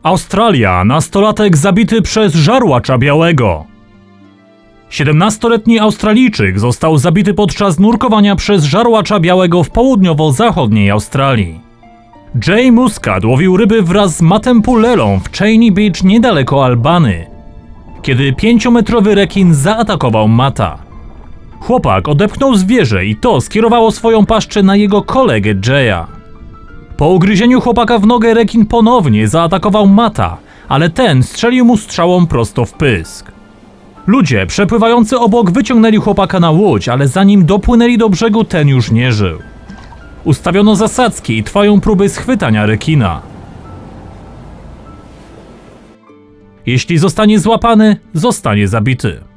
Australia. Nastolatek zabity przez żarłacza białego. 17-letni Australijczyk został zabity podczas nurkowania przez żarłacza białego w południowo-zachodniej Australii. Jay Muscat łowił ryby wraz z Mattem Pullelą w Cheney Beach niedaleko Albany, kiedy 5-metrowy rekin zaatakował Matta. Chłopak odepchnął zwierzę i to skierowało swoją paszczę na jego kolegę Jaya. Po ugryzieniu chłopaka w nogę rekin ponownie zaatakował Matta, ale ten strzelił mu strzałą prosto w pysk. Ludzie przepływający obok wyciągnęli chłopaka na łódź, ale zanim dopłynęli do brzegu, ten już nie żył. Ustawiono zasadzki i trwają próby schwytania rekina. Jeśli zostanie złapany, zostanie zabity.